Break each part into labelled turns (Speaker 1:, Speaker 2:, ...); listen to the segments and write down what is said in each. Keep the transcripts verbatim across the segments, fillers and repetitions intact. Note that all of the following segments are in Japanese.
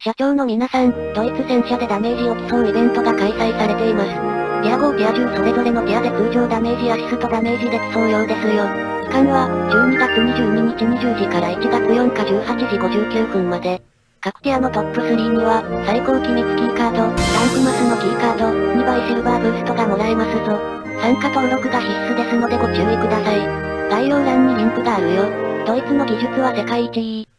Speaker 1: 社長の皆さん、ドイツ戦車でダメージを競うイベントが開催されています。ティアご、ティアじゅうそれぞれのティアで通常ダメージアシストダメージで競うようですよ。期間は、じゅうにがつにじゅうににちにじゅうじからいちがつよっかじゅうはちじごじゅうきゅうふんまで。各ティアのトップスリーには、最高機密キーカード、ランクマスのキーカード、にばいシルバーブーストがもらえますぞ。参加登録が必須ですのでご注意ください。概要欄にリンクがあるよ。ドイツの技術は世界一いい。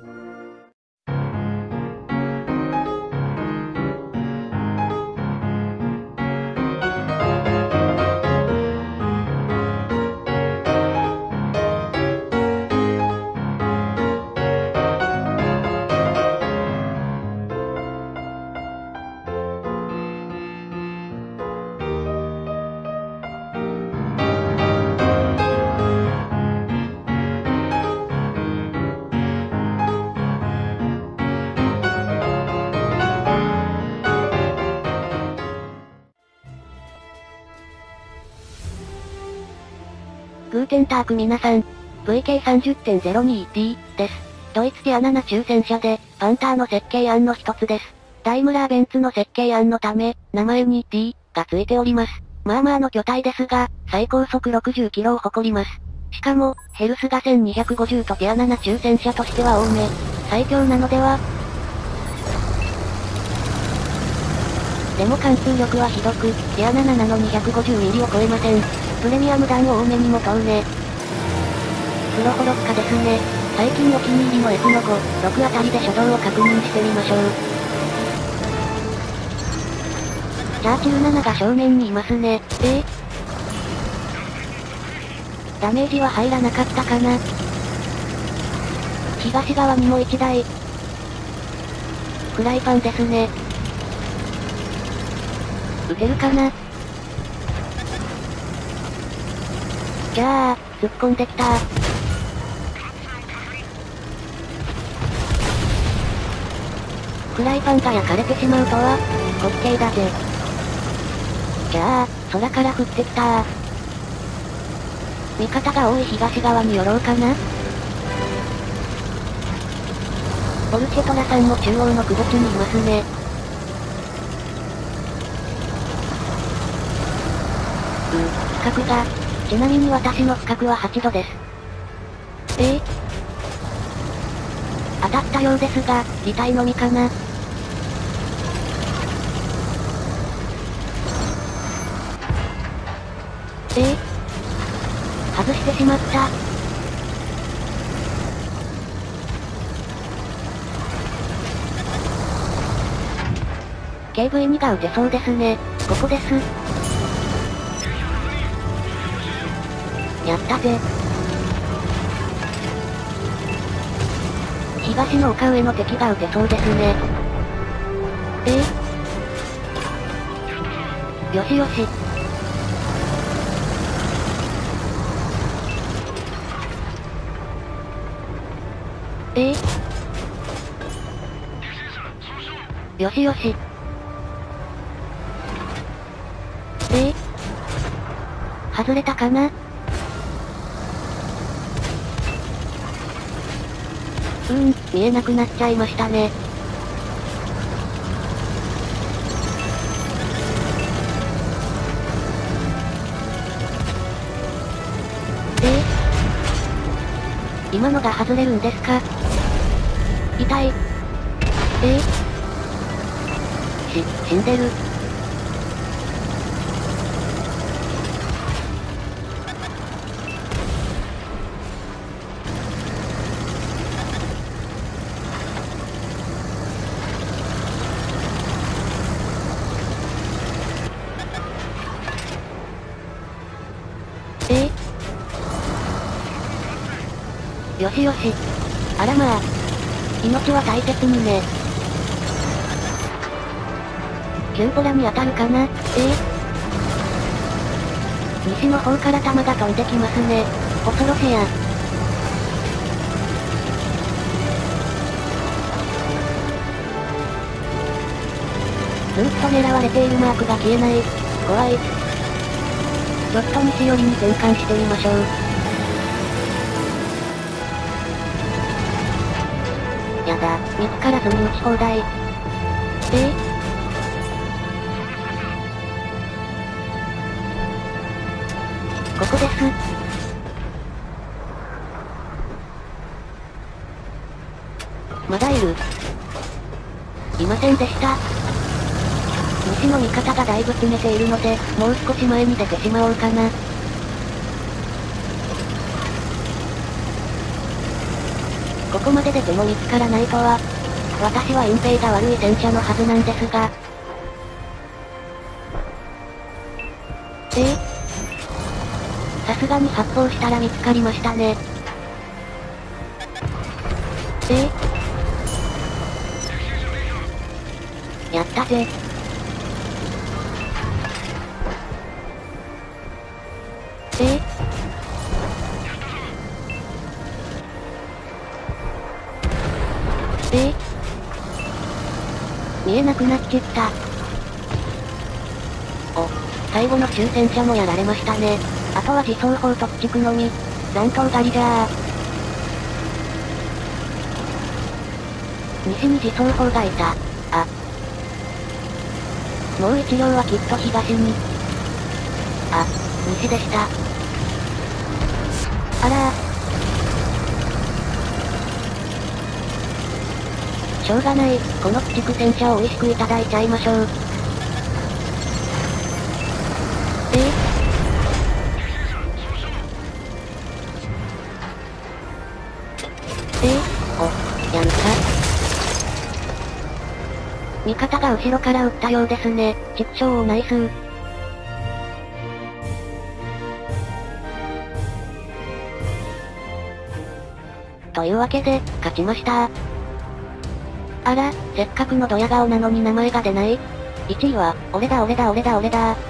Speaker 1: グーテンターク皆さん。ブイケーさんじゅうてんゼロにティー です。ドイツティアなな中戦車で、パンターの設計案の一つです。ダイムラーベンツの設計案のため、名前に T がついております。まあまあの巨体ですが、最高速ろくじゅっキロを誇ります。しかも、ヘルスがせんにひゃくごじゅうとティアなな中戦車としては多め。最強なのでは？でも貫通力はひどく、ティアなななの にひゃくごじゅうミリ を超えません。プレミアム弾を多めにも通ね。プロホロッカですね。最近お気に入りの F のご、ろくあたりで初動を確認してみましょう。チャーチルななが正面にいますね。えー、ダメージは入らなかったかな。東側にもいちだい。フライパンですね。撃てるかな。じゃあ、突っ込んできた。フライパンが焼かれてしまうとは、滑稽だぜ。じゃあ、空から降ってきた。味方が多い東側に寄ろうかな。ポルチェトラさんも中央のくぼ地にいますね。う、不覚が。ちなみに私の不覚ははちどです。えー、当たったようですが、履体のみかな。えー、外してしまった。ケーブイに が撃てそうですね。ここです。やったぜ。東の丘上の敵が撃てそうですね。えー、よしよし。えー、よしよし。えー、外れたかな。うーん、見えなくなっちゃいましたね。えー、今のが外れるんですか？痛い。えー、し、死んでる。えー、よしよし。あらまあ。命は大切にね。キューポラに当たるかな。えー、西の方から弾が飛んできますね。恐ろしや。ずーっと狙われているマークが消えない。怖い。ちょっと西寄りに転換してみましょう。やだ。 見つからずに撃ち放題。ええここです。まだいる。いませんでした。西の味方がだいぶ詰めているので、もう少し前に出てしまおうかな。ここまで出ても見つからないとは。私は隠蔽が悪い戦車のはずなんですが。ええさすがに発砲したら見つかりましたね。ええやったぜ。ええええ見えなくなっちった。お、最後の終戦車もやられましたね。あとは自走砲と駆逐のみ。残党狩りじゃー。西に自走砲がいた。あ。もう一両はきっと東に。あ、西でした。あらー。しょうがない、この駆逐戦車を美味しくいただいちゃいましょう。ええええお、やんか。味方が後ろから撃ったようですね。畜生をナイスー。というわけで、勝ちましたー。あら、せっかくのドヤ顔なのに名前が出ない。いちいは、俺だ俺だ俺だ俺だー。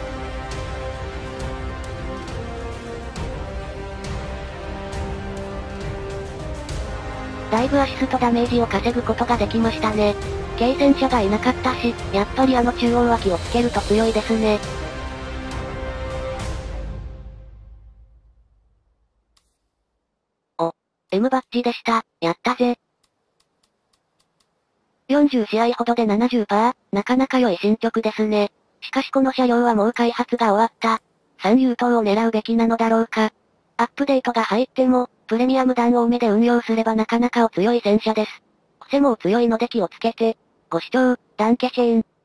Speaker 1: だいぶアシストダメージを稼ぐことができましたね。軽戦車がいなかったし、やっぱりあの中央脇をつけると強いですね。お、M バッジでした。やったぜ。よんじゅう試合ほどで ななじゅっパーセント、なかなか良い進捗ですね。しかしこの車両はもう開発が終わった。三優等を狙うべきなのだろうか。アップデートが入っても、プレミアム弾多めで運用すればなかなかお強い戦車です。癖もお強いので気をつけて。ご視聴、ダンケシェーン。